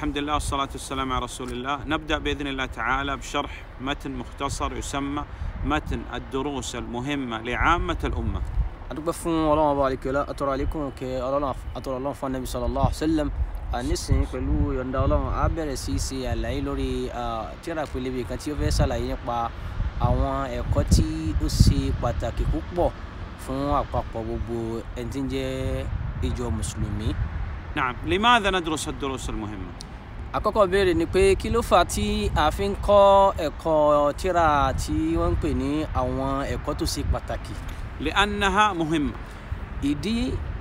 الحمد لله والصلاة والسلام على رسول الله. نبدأ بإذن الله تعالى بشرح متن مختصر يسمى متن الدروس المهمة لعامة الأمة. adúpẹ́ fún Ọlọ́run ọba àlekèọlá atọrọ àlékún kẹ́ Ọlọ́run atọrọ Ọlọ́run fún Ànábì sallallahu alaihi wasallam. Nísìnyí pẹ̀lú yọ̀ǹda Ọlọ́run á bẹ̀rẹ̀ sí ṣe àlàyé lórí tírà pélébé kan tí ó fẹ́ ṣàlàyé nípa àwọn ẹ̀kọ́ tí ó ṣe pàtàkì púpọ̀ fún àpapọ̀ gbogbo ẹni tí ń jẹ́ ìjọ mùsùlùmí. نعم، لماذا ندرس الدروس المهمة؟ àkọ́kọ́ béèrè ni pé kí ló fà tí a fi ń kọ́ ẹ̀kọ́ tírà tí wọ́n ń pè ní àwọn ẹ̀kọ́ tó ṣe pàtàkì. لأنها مهمة. ìdí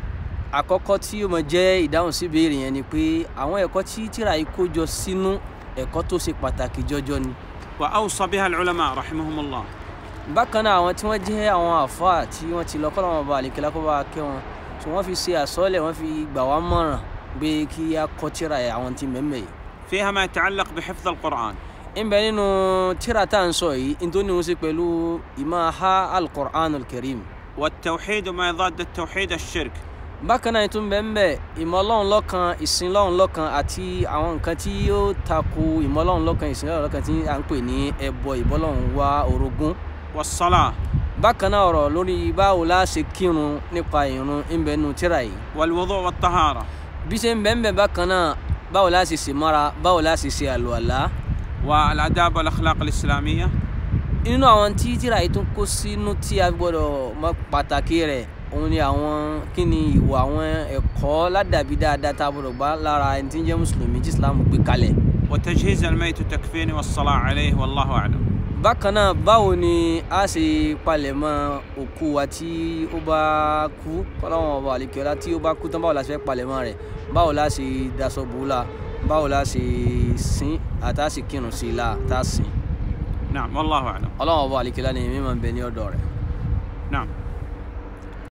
àkọ́kọ́ tí ó máa jẹ́ ìdáhùn sí ìbéèrè yẹn ni pé àwọn ẹ̀kọ́ tí tírà yìí kó jọ sínú ẹ̀kọ́ tó ṣe pàtàkì jọjọ ni. وأوصى بها العلماء رحمهم الله. bákan náà àwọn tí wọ́n jẹ́ àwọn àfáà tí wọ́n ti lọ kọ́ lọ́wọ́ bá àlekèlá kó bá kẹ́ wọn tí wọ́n fi ṣe àsọ́lẹ̀ wọ́n fi gbà wá mọ̀ràn pé kí a kọ́ tírà yìí àwọn tí mẹ́mẹ́ yìí. فيها ما يتعلق بحفظ القرآن. ń bẹ nínú tírà tá à ń sọ yìí ń tó ní wọn sí pẹ̀lú ìmọ̀ ha al-Qur'an al-Karim. والتوحيد وما يضاد التوحيد الشرك. bákan náà tún bẹ́ẹ̀ bẹ́ẹ̀ ìmọ̀ Ọlọ́run lọ́kan ìsìn Ọlọ́run lọ́kan àti àwọn nǹkan tí yóò tako ìmọ̀ Ọlọ́run lọ́kan ìsìn Ọlọ́run lọ́kan tí à ń pè ní ẹbọ ìbọ́lọ́run wá orogún. والصلاة. bákan náà ọ̀rọ̀ lórí báwo la ṣe kírun nípa ìrun ń bẹ nínú tírà yìí. والوضوء والطهارة. bí ṣe ń bẹ́ẹ̀ bákan náà báwo la ṣe ṣe mára báwo la ṣe ṣe àlùwàlá. والآداب والأخلاق الإسلامية. nínú àwọn tí tírà yìí tún kó sínú tí a gbọ́dọ̀ mọ̀ pàtàkì rẹ̀ òun ni àwọn kí ni ìwà àwọn ẹ̀kọ́ ládàbí dáadáa tá a gbọ́dọ̀ gbà lára ẹni tí ń jẹ́ mùsùlùmí tí Islam gbé kalẹ̀. وتجهيز الميت والتكفين والصلاة عليه والله أعلم. bákan náà báwo ni a ṣe palẹ̀mọ́ òkú wa tí ó bá kú kọ́láwọn ọba àlekèọlá tí ó bá kú tán báwo la ṣe fẹ́ palẹ̀mọ́ rẹ̀ báwo la ṣe daṣọ bò la báwo la ṣe sin àtà ṣe kírun sí i la tá a sìn. نعم والله أعلم. ọlọ́wọ́n ọba àlekèọlá ni mímọ́ ń bẹ ní ọ̀dọ̀ rẹ̀. نعم.